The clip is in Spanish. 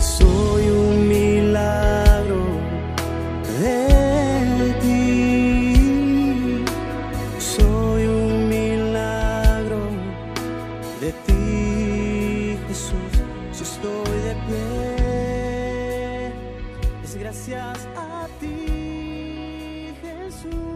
soy un milagro de ti, soy un milagro de ti, Jesús. Si estoy de pie, es gracias a ti, Jesús.